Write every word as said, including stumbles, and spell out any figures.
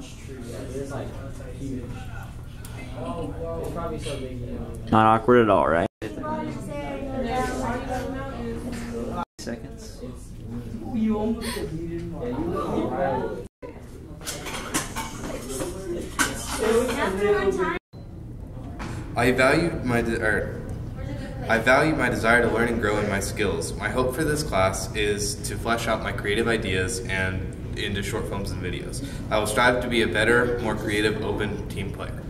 It's like huge. It's probably so big. Not awkward at all, right? Seconds. You almost deleted my. I value my de er, I value my desire to learn and grow in my skills. My hope for this class is to flesh out my creative ideas and into short films and videos. I will strive to be a better, more creative, open team player.